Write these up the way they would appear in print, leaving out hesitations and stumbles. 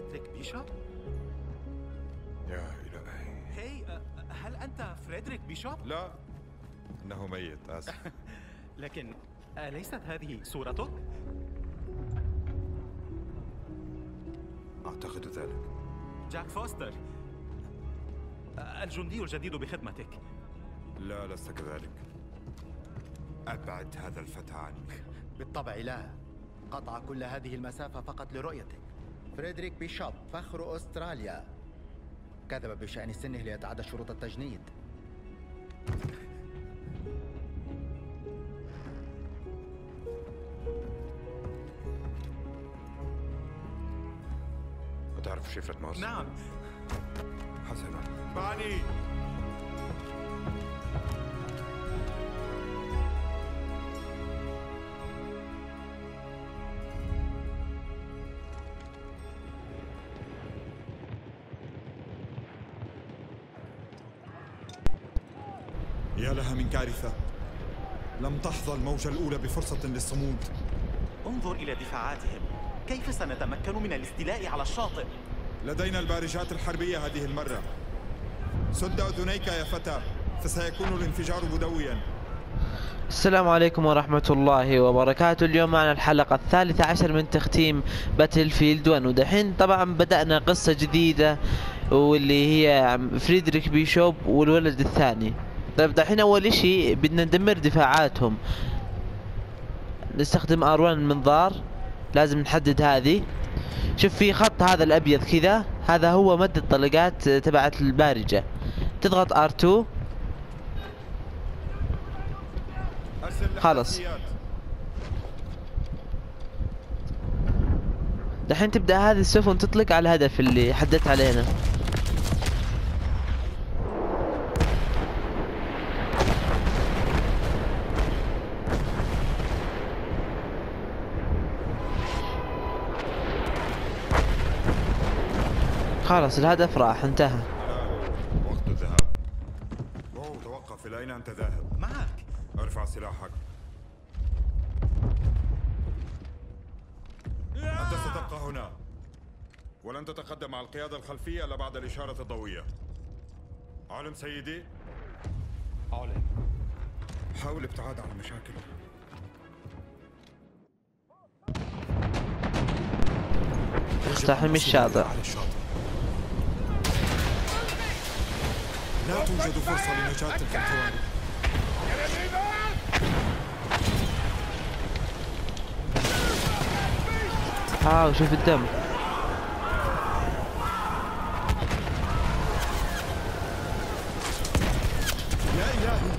فريدريك بيشوب؟ يا إلهي. هاي، هل أنت فريدريك بيشوب؟ لا، إنه ميت، آسف. لكن أليست هذه صورتك؟ أعتقد ذلك. جاك فوستر، الجندي الجديد بخدمتك. لا، لست كذلك. أبعد هذا الفتى عني. بالطبع لا. قطع كل هذه المسافة فقط لرؤيتك. فريدريك بيشوب فخر أستراليا. كذب بشأن سنه ليتعدى شروط التجنيد. أتعرف شفرة مارس؟ نعم. حسنا. باني. يا لها من كارثة. لم تحظى الموجة الأولى بفرصة للصمود. انظر إلى دفاعاتهم. كيف سنتمكن من الاستيلاء على الشاطئ؟ لدينا البارجات الحربية هذه المرة. سد أذنيك يا فتى، فسيكون الانفجار بدويا. السلام عليكم ورحمة الله وبركاته. اليوم معنا الحلقة 13 من تختيم باتل فيلد 1، ودحين طبعا بدأنا قصة جديدة واللي هي فريدريك بيشوب والولد الثاني. طيب دحين أول إشي بدنا ندمر دفاعاتهم. نستخدم R1 المنظار، لازم نحدد هذه. شوف في خط هذا الأبيض كذا، هذا هو مد الطلقات تبعت البارجة. تضغط R2 خلص. دحين تبدأ هذه السفن تطلق على الهدف اللي حددت علينا. خلاص الهدف راح، انتهى. وقت الذهاب. توقف، إلى أين أنت ذاهب؟ معك. ارفع سلاحك. أنت ستبقى هنا ولن تتقدم مع القيادة الخلفية إلا بعد الإشارة الضوئية. علم سيدي؟ علم. حاول ابتعاد عن المشاكل. اقتحم الشاطئ. لا توجد فرصة لنجاة تلك القوارب. شوف الدم. يا إلهي.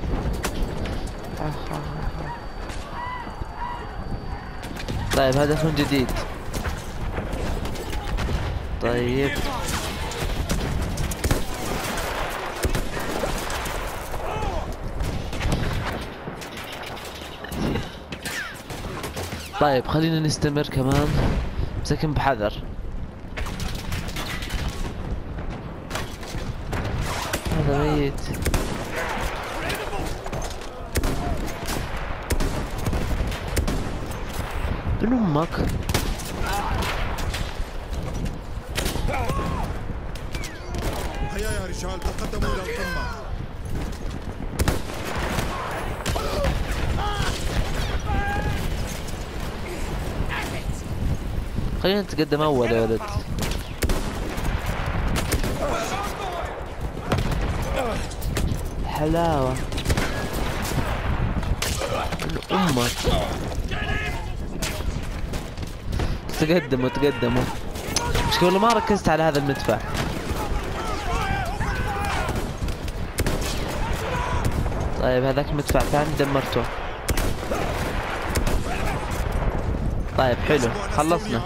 طيب هدف جديد. طيب طيب خلينا نستمر كمان، مسكن بحذر. هذا ميت. من امك. هيا يا رجال، تقدموا الى القمة. خلينا نتقدم اول يا ولد. حلاوة من امك. تقدموا تقدموا. مشكلة والله ما ركزت على هذا المدفع. طيب هذاك مدفع ثاني دمرته. طيب حلو خلصنا.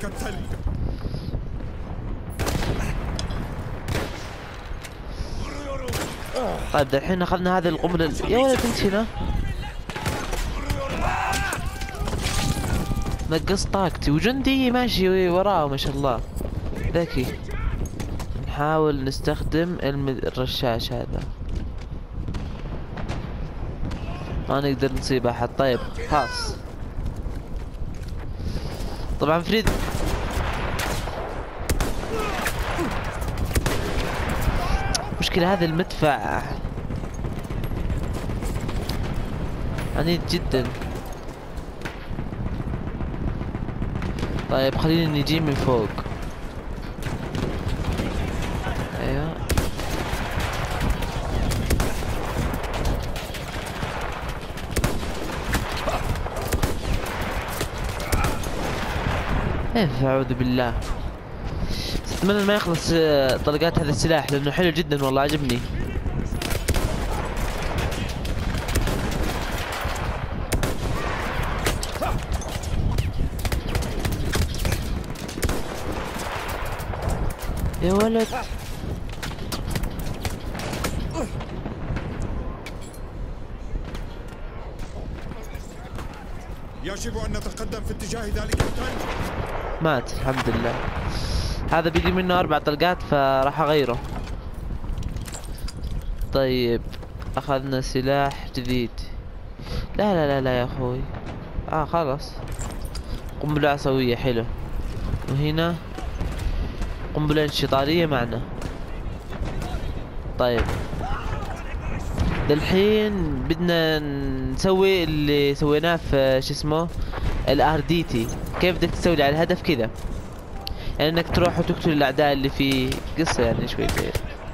طيب الحين اخذنا هذه القنبلة. يا ولد انت هنا نقص طاقتي وجندي ماشي وراه ما شاء الله ذكي. نحاول نستخدم الرشاش هذا، ما نقدر نصيب احد. طيب خلاص. طبعا فريد المشكلة هذا المدفع عنيد جدا. طيب خلينا نجي من فوق. ايوه اعوذ بالله. اتمنى ما يخلص طلقات هذا السلاح لانه حلو جدا والله عجبني. يا ولد يجب أن نتقدم في اتجاه ذلك التل. مات الحمد لله. هذا بيجي منه 4 طلقات فراح اغيره. طيب اخذنا سلاح جديد. لا لا لا لا يا اخوي. خلاص قنبلة عصوية حلو. وهنا قنبلة انشطارية معنا. طيب للحين بدنا نسوي اللي سويناه في شو اسمه الRDT. كيف بدك تسوي على الهدف كذا، يعني انك تروح وتقتل الاعداء اللي في قصة يعني شوي كثير.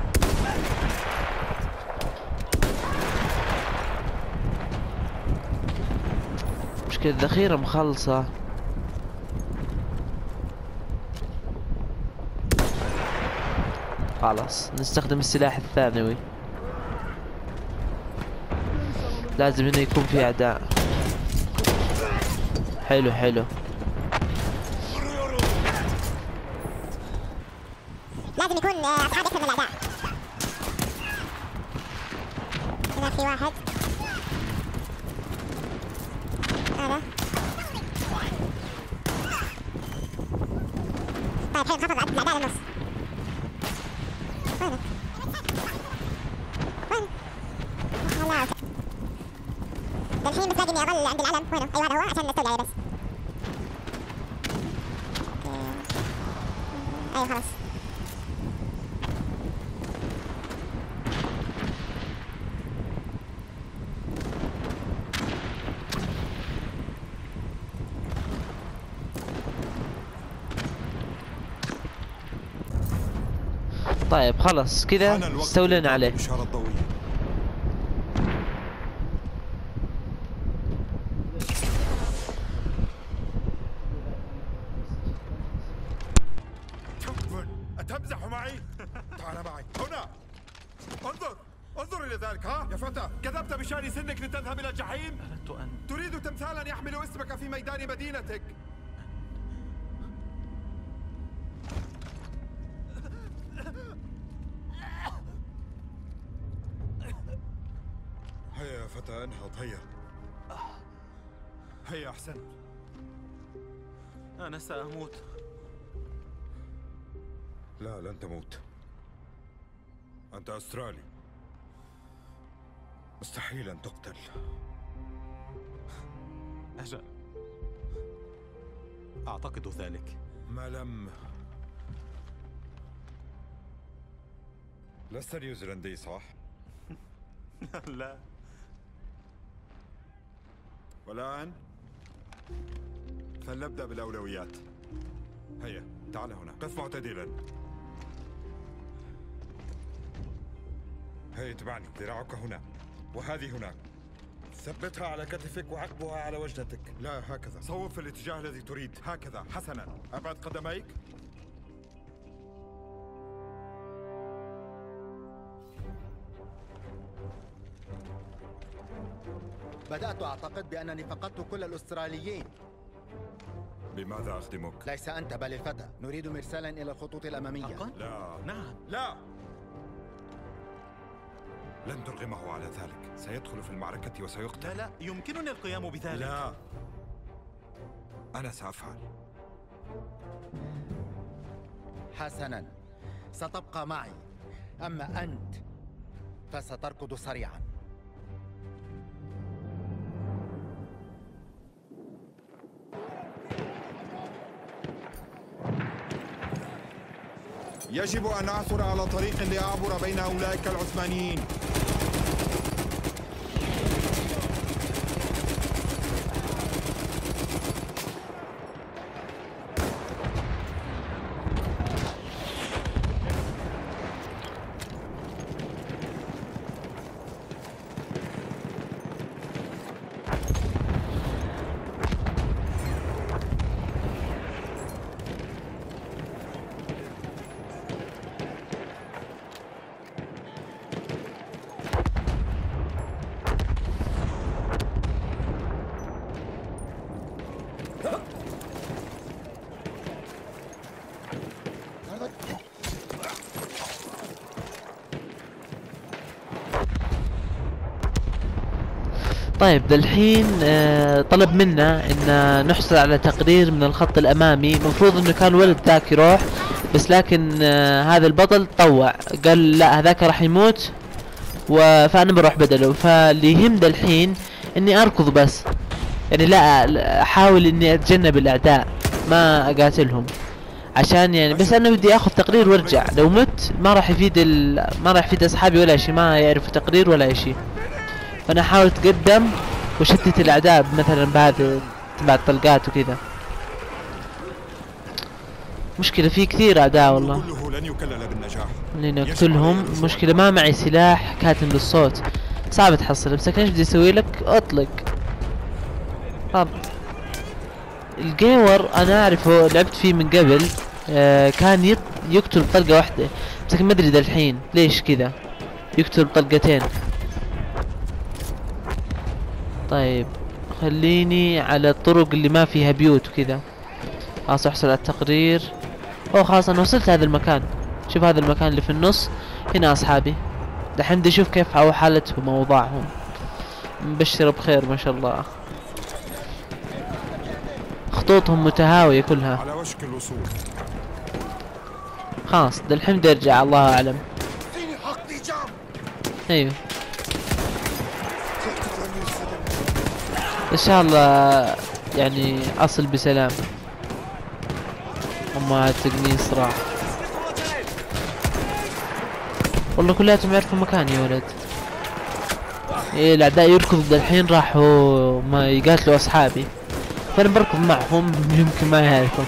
مشكلة الذخيرة مخلصة. خلاص نستخدم السلاح الثانوي. لازم هنا يكون في اعداء. حلو حلو. لازم يكون اصحاب اكثر من الاعداء. هنا في واحد. هذا طيب حلو نخفض عدد الاعداء للنص. وينك؟ وين؟ لا الحين بس باقي اني اظل عند العلم. وينه؟ ايوه هذا هو عشان نستولي عليه بس. ايوه خلاص. طيب خلاص كذا استولينا عليه. الإشارة الضوئية. أتمزح معي؟ تعال معي هنا. انظر إلى ذلك. ها يا فتى، كذبت بشأن سنك لتذهب إلى الجحيم؟ أردت أن تريد تمثالا يحمل اسمك في ميدان مدينتك. هيا يا فتى انهض. هيا هيا أحسنت. أنا سأموت. لا لن تموت. أنت أسترالي، مستحيل أن تقتل. أجل أعتقد ذلك. ما لم لست نيوزيلندي صح؟ لا. والآن فلنبدأ بالأولويات. هيا تعال هنا، قف معتدلا. هيا اتبعني، ذراعك هنا وهذه هناك. ثبتها على كتفك وعقبها على وجنتك. لا هكذا. صوب في الاتجاه الذي تريد. هكذا. حسنا. أبعد قدميك. بدأت أعتقد بأنني فقدت كل الأستراليين. بماذا أخدمك؟ ليس أنت بل الفتى. نريد مرسالا إلى الخطوط الأمامية. حقا؟ لا نعم. لا، لن ترغمه على ذلك. سيدخل في المعركة وسيقتل. لا لا يمكنني القيام بذلك. لا، أنا سأفعل. حسنا، ستبقى معي. أما أنت فستركض سريعا. يجب أن أعثر على طريق لأعبر بين أولئك العثمانيين. طيب للحين طلب منا ان نحصل على تقرير من الخط الامامي. مفروض انه كان ولد ذاك يروح، بس لكن هذا البطل طوع قال لا هذاك راح يموت فانا بروح بدله. فاللي يهم الحين اني اركض بس، يعني لا احاول اني اتجنب الاعداء ما اقاتلهم، عشان يعني بس انا بدي اخذ تقرير وارجع. لو مت ما راح يفيد ما راح يفيد اصحابي ولا شيء، ما يعرفوا تقرير ولا شيء. فانا احاول اتقدم وشتت الاعداء مثلا بعد طلقات وكذا. مشكلة في كثير اعداء والله لن يكلل بالنجاح. اني نقتلهم. مشكلة ما معي سلاح كاتم للصوت، صعب تحصل. بس ايش بدي اسوي لك؟ اطلق. طب الجيور انا اعرفه، لعبت فيه من قبل. كان يقتل بطلقة واحدة، بس ما ادري ذا الحين ليش كذا يقتل بطلقتين. طيب خليني على الطرق اللي ما فيها بيوت وكذا. خلاص احصل على التقرير. اوه خلاص انا وصلت هذا المكان. شوف هذا المكان اللي في النص، هنا اصحابي. دحين بدي اشوف كيف حالتهم واوضاعهم. مبشرة بخير ما شاء الله، خطوطهم متهاوية كلها. على وشك الوصول. خلاص الحين بدي ارجع، الله اعلم. ايوه ان شاء الله يعني اصل بسلام. اما التقنيص راح والله كلياتهم يعرفوا مكاني يا ولد. ايه الاعداء يركضوا الحين، راحوا ما يقاتلوا اصحابي، فانا بركض معهم يمكن ما يعرفوا.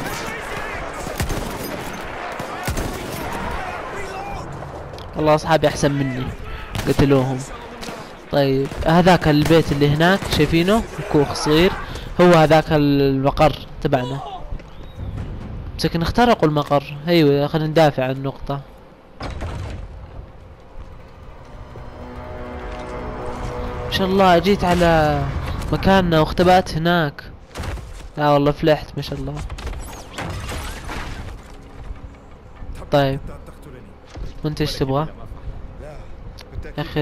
والله اصحابي احسن مني قتلوهم. طيب هذاك البيت اللي هناك شايفينه كوخ صغير، هو هذاك المقر تبعنا، لكن اخترقوا المقر. ايوه خلينا ندافع عن النقطة. ما شاء الله جيت على مكاننا واختبأت هناك. لا والله فلحت ما شاء الله. طيب وانت ايش تبغى يا اخي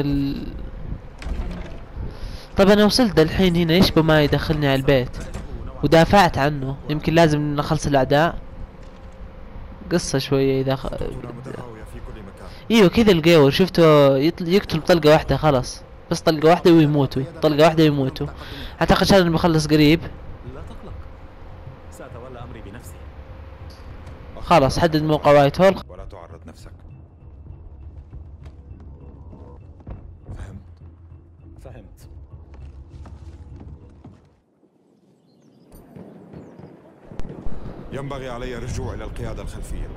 طيب انا وصلت الحين هنا، ايش بما يدخلني على البيت ودافعت عنه. يمكن لازم نخلص الاعداء. قصة شوية اذا ايوه كذا الجيور شفته يقتل بطلقة واحدة خلاص، بس طلقة واحدة ويموتوا، طلقة واحدة ويموتوا. اعتقد هذا بخلص قريب. لا تقلق، سأتولى أمري بنفسي. خلاص حدد موقع وايت هول. ولا تعرض نفسك. فهمت. ينبغي علي الرجوع إلى القيادة الخلفية.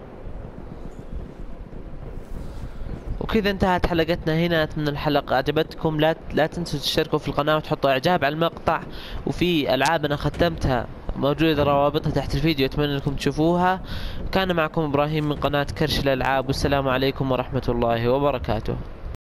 وكذا انتهت حلقتنا هنا. اتمنى الحلقة عجبتكم. لا تنسوا تشتركوا في القناة وتحطوا اعجاب على المقطع. وفي العاب انا ختمتها موجودة روابطها تحت الفيديو، اتمنى انكم تشوفوها. كان معكم ابراهيم من قناة كرش الالعاب، والسلام عليكم ورحمة الله وبركاته.